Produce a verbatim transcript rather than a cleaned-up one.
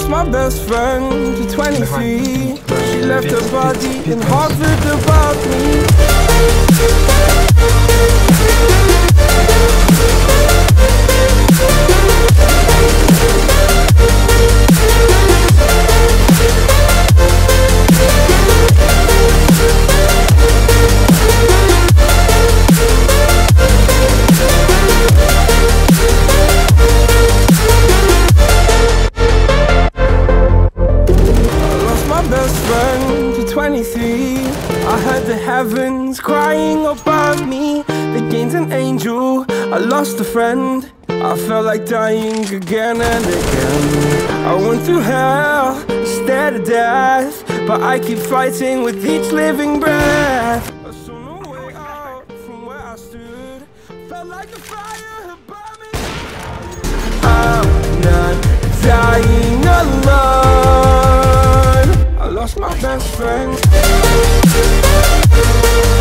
lost my best friend to twenty-three. She left her body in Harvard above me. twenty-three, I heard the heavens crying above me. They gained an angel, I lost a friend. I felt like dying again and again. I went through hell, stared at death, but I keep fighting with each living breath. I saw no way out from where I stood. Felt like the fire had burned me. I'm not dying alone. I lost my best friend.